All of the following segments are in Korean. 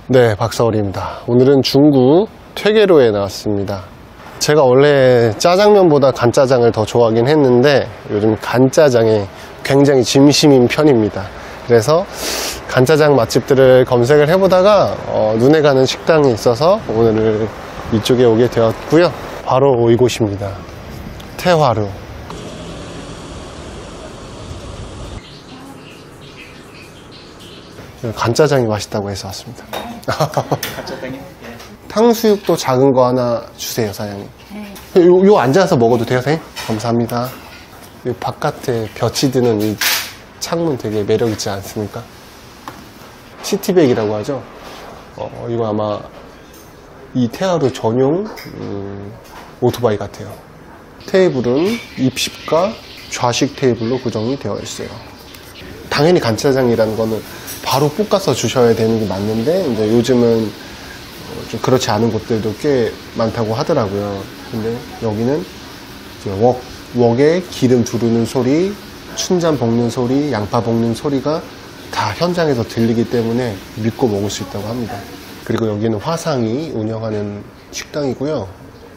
네, 박서울입니다. 오늘은 중구 퇴계로에 나왔습니다. 제가 원래 짜장면보다 간짜장을 더 좋아하긴 했는데 요즘 간짜장에 굉장히 진심인 편입니다. 그래서 간짜장 맛집들을 검색을 해보다가 눈에 가는 식당이 있어서 오늘 이쪽에 오게 되었고요. 바로 이곳입니다. 태화루. 간짜장이 맛있다고 해서 왔습니다. 간짜장이요? 예. 탕수육도 작은 거 하나 주세요, 사장님. 요 앉아서 먹어도 돼요, 사장님? 감사합니다. 이 바깥에 볕이 드는 이 창문 되게 매력있지 않습니까? 시티백이라고 하죠. 이거 아마 이 태화루 전용 오토바이 같아요. 테이블은 입식과 좌식 테이블로 구성이 되어 있어요. 당연히 간짜장이라는 거는 바로 볶아서 주셔야 되는 게 맞는데 이제 요즘은 좀 그렇지 않은 곳들도 꽤 많다고 하더라고요. 근데 여기는 이제 웍에 기름 두르는 소리, 춘장 볶는 소리, 양파 볶는 소리가 다 현장에서 들리기 때문에 믿고 먹을 수 있다고 합니다. 그리고 여기는 화상이 운영하는 식당이고요.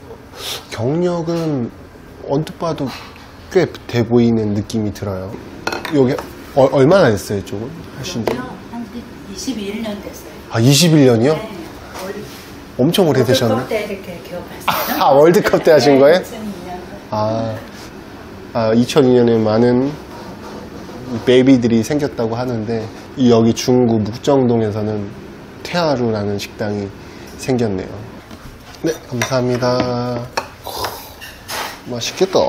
경력은 언뜻 봐도 꽤 돼 보이는 느낌이 들어요. 여기 얼마나 됐어요, 이쪽은? 하신 지? 한 21년 됐어요. 아, 21년이요? 네. 엄청 오래되셨네. 월드컵 때 이렇게 기억하시나요? 아, 월드컵 때 하신 거예요? 2002년. 2002년에 많은 베이비들이 생겼다고 하는데 여기 중구 묵정동에서는 태화루라는 식당이 생겼네요. 네, 감사합니다. 맛있겠다.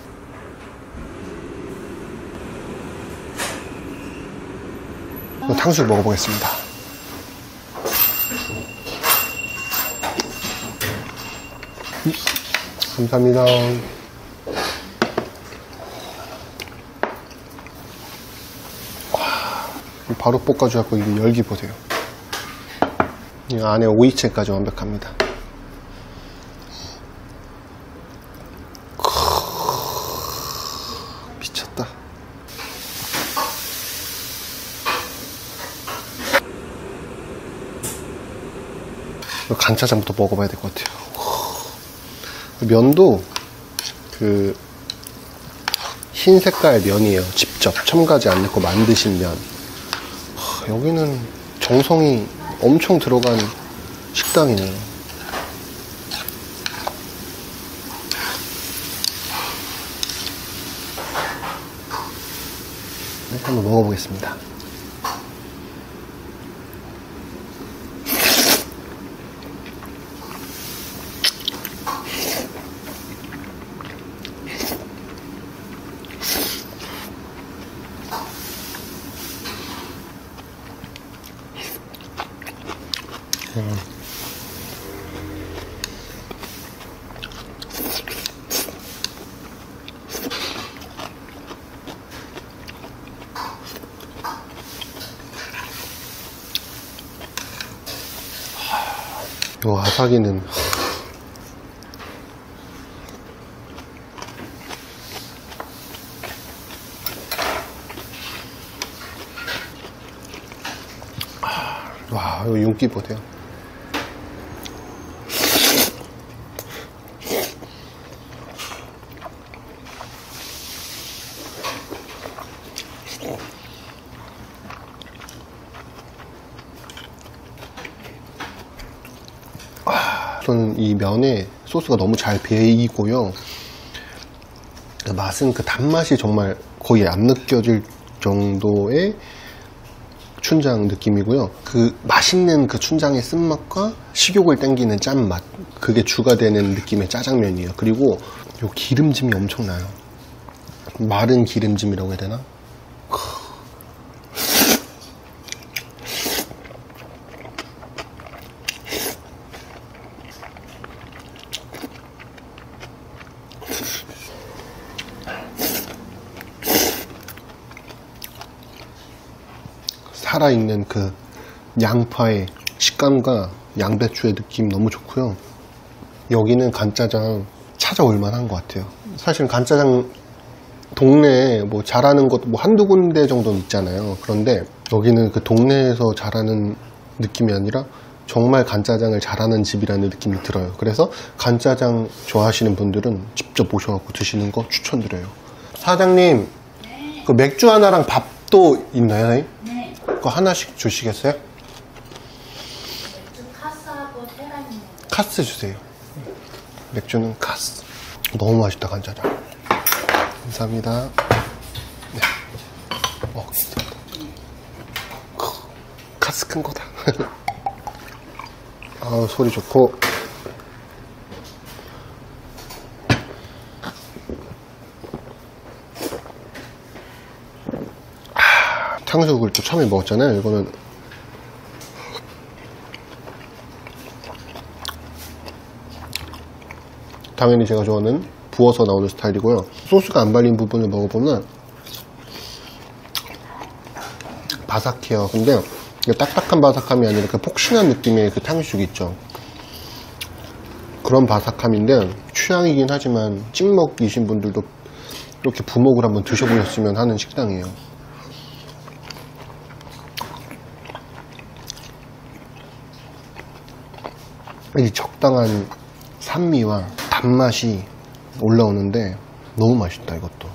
탕수육 먹어보겠습니다. 감사합니다. 바로 볶아줘갖고 이 열기 보세요. 이 안에 오이채까지 완벽합니다. 미쳤다. 간짜장부터 먹어봐야 될 것 같아요. 면도 그 흰 색깔 면이에요. 직접 첨가지 안 넣고 만드신 면. 여기는 정성이 엄청 들어간 식당이네요. 네, 한번 먹어보겠습니다. 요 아삭이는 와, 요 윤기 보세요. 저는 이 면에 소스가 너무 잘 배이고요. 맛은 그 단맛이 정말 거의 안 느껴질 정도의 춘장 느낌이고요. 그 맛있는 그 춘장의 쓴맛과 식욕을 땡기는 짠맛, 그게 주가 되는 느낌의 짜장면이에요. 그리고 요 기름짐이 엄청나요. 마른 기름짐이라고 해야 되나? 살아있는 그 양파의 식감과 양배추의 느낌 너무 좋고요. 여기는 간짜장 찾아올 만한 것 같아요. 사실 간짜장 동네에 뭐 잘하는 것도 뭐 한두 군데 정도는 있잖아요. 그런데 여기는 그 동네에서 잘하는 느낌이 아니라 정말 간짜장을 잘하는 집이라는 느낌이 들어요. 그래서 간짜장 좋아하시는 분들은 직접 오셔갖고 드시는 거 추천드려요. 사장님, 네. 그 맥주 하나랑 밥도 있나요, 선생님? 네. 그거 하나씩 주시겠어요? 맥주 카스하고 테라미. 카스 주세요. 맥주는 카스. 너무 맛있다, 간짜장. 감사합니다. 네. 괜찮다. 카스 큰 거다. 아우, 소리 좋고. 탕수육을 또 처음에 먹었잖아요. 이거는 당연히 제가 좋아하는 부어서 나오는 스타일이고요. 소스가 안 발린 부분을 먹어보면 바삭해요. 근데 이게 딱딱한 바삭함이 아니라 이렇게 폭신한 느낌의 그 탕수육 있죠. 그런 바삭함인데 취향이긴 하지만 찍먹이신 분들도 이렇게 부먹을 한번 드셔보셨으면 하는 식당이에요. 이 적당한 산미와 단맛이 올라오는데 너무 맛있다, 이것도.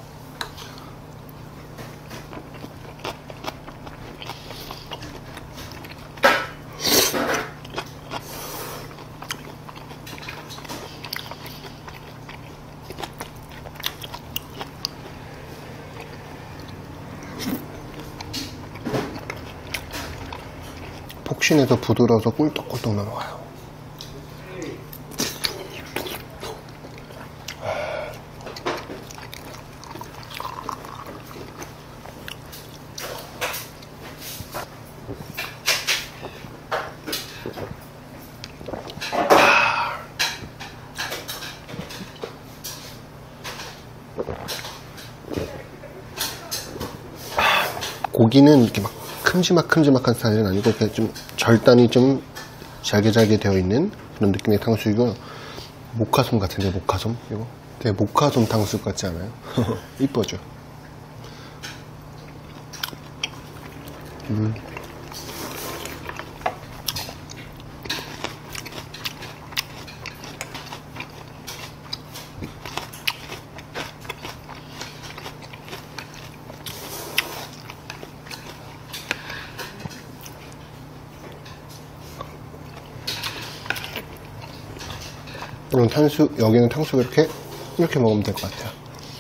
폭신해서 부드러워서 꿀떡꿀떡 넘어가요. 고기는 이렇게 막 큼지막한 스타일은 아니고 이렇게 좀 절단이 좀 잘게 되어 있는 그런 느낌의 탕수육이고, 모카솜 같은데, 모카솜? 이거 되게 모카솜 탕수육 같지 않아요? 이뻐죠? 이런 탕수육, 여기는 탕수육 이렇게 먹으면 될 것 같아요.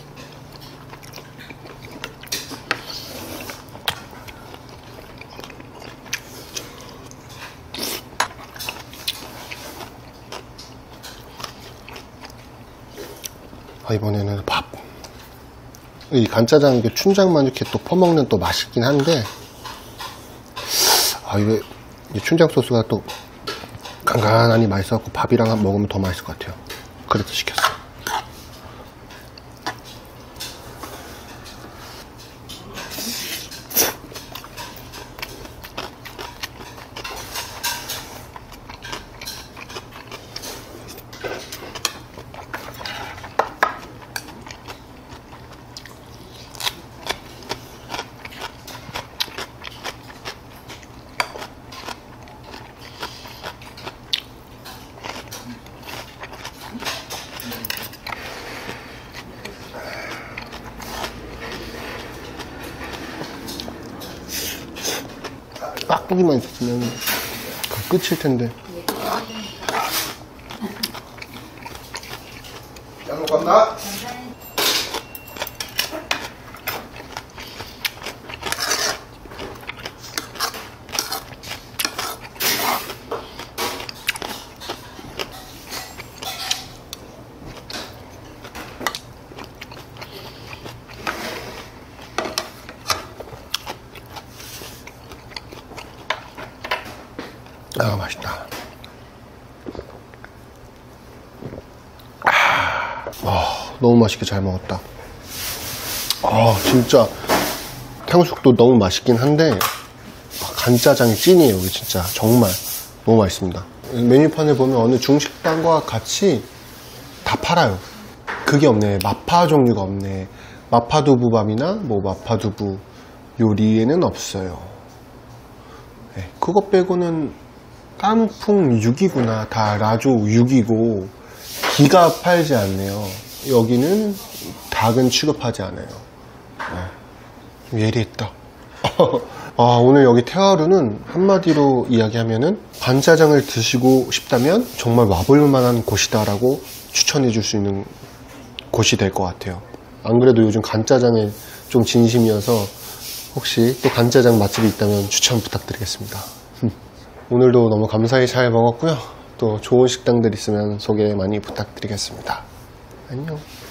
이번에는 밥. 이 간짜장, 이게 춘장만 이렇게 또 퍼먹는 또 맛있긴 한데, 이게 이 춘장 소스가 또 간간하니 맛있어갖고 밥이랑 먹으면 더 맛있을 것 같아요. 그래서 시켰어요. 깍두기만 있었으면 그 끝일 텐데. 잘 먹었나? 맛있다. 너무 맛있게 잘 먹었다. 진짜 탕수육도 너무 맛있긴 한데 간짜장이 찐이에요. 이게 진짜 정말 너무 맛있습니다. 메뉴판을 보면 어느 중식당과 같이 다 팔아요. 그게 없네. 마파 종류가 없네. 마파두부밥이나 뭐 마파두부 요리에는 없어요. 네, 그거 빼고는 깐풍 6이구나. 다 라조 6이고 기가 팔지 않네요. 여기는 닭은 취급하지 않아요. 네, 좀 예리했다. 오늘 여기 태화루는 한마디로 이야기하면은 간짜장을 드시고 싶다면 정말 와볼 만한 곳이다라고 추천해 줄 수 있는 곳이 될 것 같아요. 안 그래도 요즘 간짜장에 좀 진심이어서 혹시 또 간짜장 맛집이 있다면 추천 부탁드리겠습니다. 오늘도 너무 감사히 잘 먹었고요. 또 좋은 식당들 있으면 소개 많이 부탁드리겠습니다. 안녕.